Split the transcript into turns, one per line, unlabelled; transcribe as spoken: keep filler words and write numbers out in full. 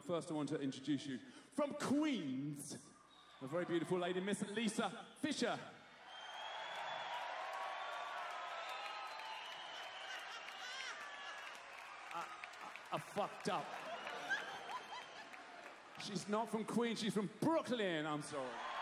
first I want to introduce you from Queens, a very beautiful lady, Miss Lisa Fischer. I, I, I fucked up. She's not from Queens, she's from Brooklyn, I'm sorry.